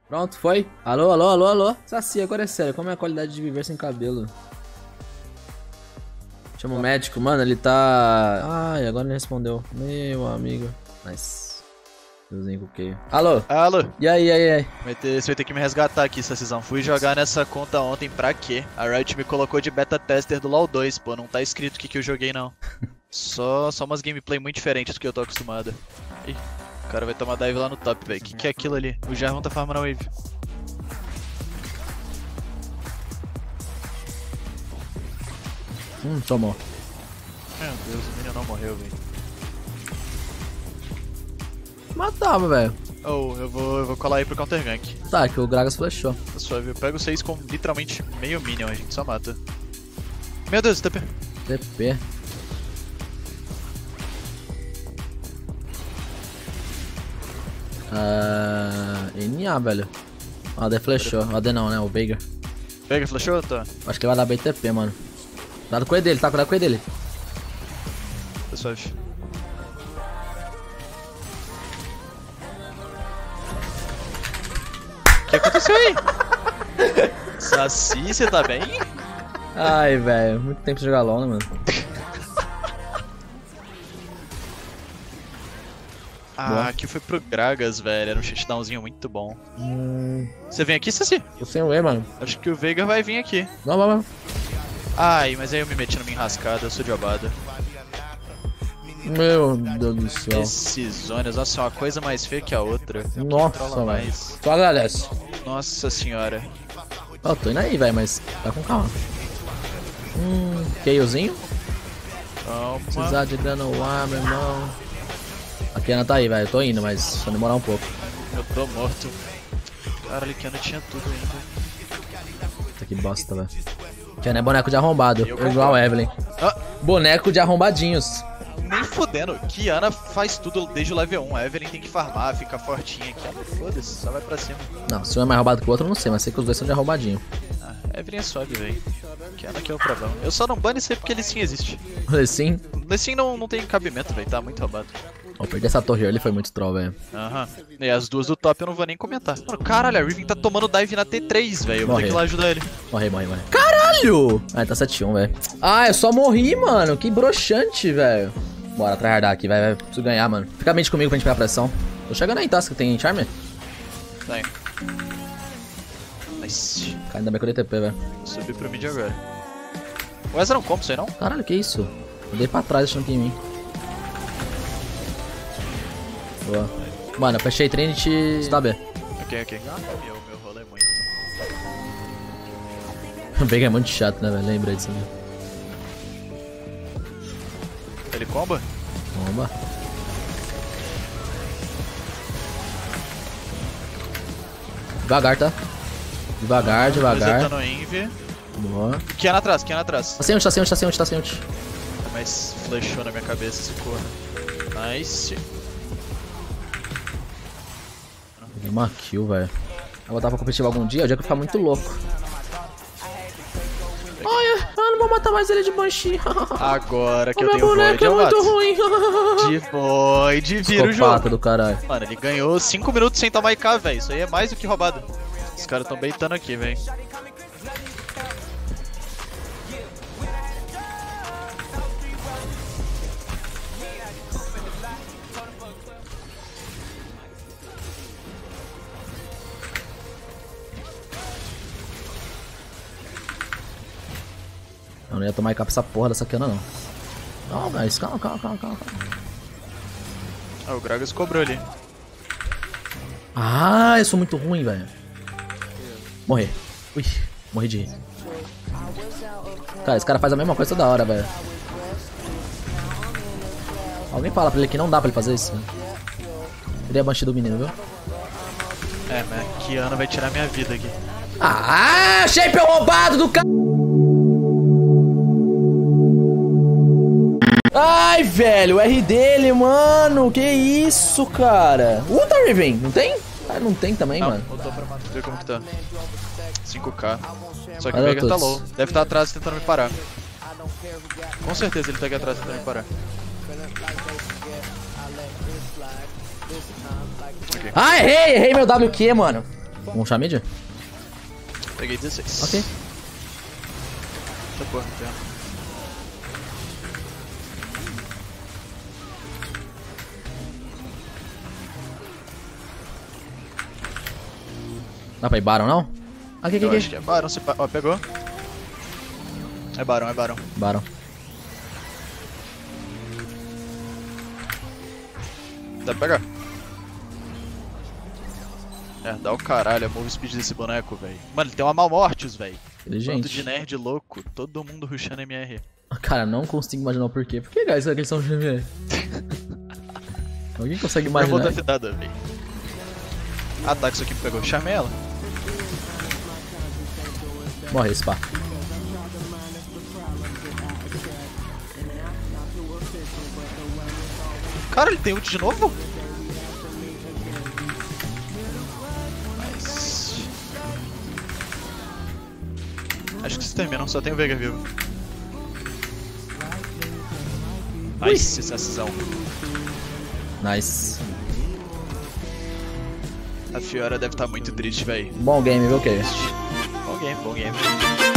Pronto, foi. Alô, alô, alô, alô. Saci, agora é sério, como é a qualidade de viver sem cabelo? Chama o médico, mano, ele tá... Ai, agora ele respondeu. Meu amigo. Nice. Deusinho coqueio. Alô? Alô? E aí, Você vai ter que me resgatar aqui, Sacizão. Fui jogar nessa conta ontem pra quê? A Riot me colocou de beta tester do LoL 2, pô. Não tá escrito o que eu joguei, não. Só umas gameplay muito diferentes do que eu tô acostumado. Ih, o cara vai tomar dive lá no top, velho. Que é aquilo ali? O Jarvan tá farmando a wave. Tomou. Meu Deus, o Minion não morreu, velho. Matava, velho. Oh, eu vou colar aí pro counter gank. Tá, que o Gragas flashou. Tá suave, eu pego 6 com literalmente meio Minion, a gente só mata. Meu Deus, TP. TP. NA, velho. O AD flashou. O AD não, né? O Veigar. Pega, flashou? Tá. Acho que ele vai dar bem TP, mano. Cuidado com o E dele, tá? Cuidado com o E dele. Tá suave. O que aconteceu aí? Saci, você tá bem? Ai, velho. Muito tempo de jogar LOL, né, mano? Ah, aqui foi pro Gragas, velho. Era um shutdownzinho muito bom. Você vem aqui, Saci? Eu sem o E, mano. Acho que o Veigar vai vir aqui. Vamos. Ai, mas aí eu me meti numa enrascada, eu sou de obada. Meu Deus do céu. Esses zonas, nossa, é uma coisa mais feia que a outra. Nossa, Controla velho. mais. Só agradece. Nossa senhora. Ó, tô indo aí, velho, mas tá com calma. KOzinho? Calma. Precisar de dano ar, meu irmão. A Kiana tá aí, velho. Eu tô indo, mas só demorar um pouco. Eu tô morto. Caralho, Kiana tinha tudo ainda. Puta que bosta, velho. Kiana é boneco de arrombado, Eu igual a Evelyn. Ah, Boneco de arrombadinhos. nem fudendo. Kiana faz tudo desde o level 1. A Evelyn tem que farmar, fica fortinha. Kiana, foda-se, só vai pra cima. Não, se um é mais roubado que o outro, eu não sei, mas sei que os dois são de arrombadinho. Ah, Evelyn é suave, velho. Kiana que é o problema. Eu só não bane isso aí porque ele sim existe. Sim. Ele sim não tem cabimento, velho. Tá muito roubado. Ó, perder essa torre ali foi muito troll, velho. Aham. E as duas do top eu não vou nem comentar. Mano, caralho, a Riven tá tomando dive na T3, velho. Eu vou ter que ir lá ajudar ele. Morri. Caralho! Ah, tá 7-1, velho. Ah, eu só morri, mano. Que broxante, velho. Bora tryhardar aqui, vai. Preciso ganhar, mano. Fica mente comigo pra gente pegar pressão. Tô chegando aí, tá? Você tem Charmer? Tem. Nice. Cara, ainda bem que eu dei TP, velho. Vou subir pro mid agora. O Ezra não come isso aí, não? Caralho, que isso? Eu dei pra trás achando que em mim. Boa. Mano, eu fechei Trinity. Você tá B. Ok. Meu rolo é muito. O Veigar é muito chato, né, velho? Lembra disso, né? Ele comba? Bomba. Devagar, tá? Devagar. Resetando o Envy. Boa. Kiana atrás. Tá sem ult. Mas flashou na minha cabeça esse corno. Nice. Peguei uma kill, velho. Eu vou dar pra competitivo algum dia, o dia que eu ficar muito louco. Ai, eu não vou matar mais ele de Banshee. Agora que O eu meu tenho boneco Void, é eu muito mato. ruim. De Void, vira o Psicopata jogo. do caralho. Mano, ele ganhou 5 minutos sem tomar IK, velho. Isso aí é mais do que roubado. Os caras tão baitando aqui, velho. Eu não ia tomar IK pra essa porra dessa Kiana, não. Não, guys, calma. Ah, o Gragas cobrou ali. Ah, eu sou muito ruim, velho. Morri. Ui, morri de rir. Cara, esse cara faz a mesma coisa toda hora, velho. Alguém fala pra ele que não dá pra ele fazer isso, velho. Ele é Banshee do menino, viu? É, mas Kiana vai tirar minha vida aqui. Ah, shape roubado do cara. Ai, velho, o R dele, mano. Que isso, cara. Ulta Riven, não tem? Ah, não tem também, Não, mano. voltou pra ver como que tá. 5k. Só que Olha o Veigar tá todos. low. Deve estar atrás tentando me parar. Com certeza ele tá aqui atrás tentando me parar. Ah, errei meu WQ, mano. Vamos puxar mid? Peguei 16. Ok. Tá porra, não tem. Dá pra ir Baron, não? Aqui, Eu acho que é Baron, se ó, pegou. É Baron, é Baron. Baron. Dá pra pegar. É, dá o caralho, a move speed desse boneco, velho. Mano, ele tem uma Malmortius, velho. Bando Inteligente. de nerd louco, todo mundo rushando MR. Cara, não consigo imaginar o porquê. Por que, guys, eles são GV? Alguém consegue Eu vou imaginar? dar fedada, velho. Ah tá, que isso aqui me pegou. Chamei ela. Morre, Spa. Cara, ele tem ult de novo? Nice. Acho que se terminam, só tem o Veigar vivo. Nice, CSzão. Nice. A Fiora deve estar muito triste, véi. Bom game, viu, Case? Bom game, bom game.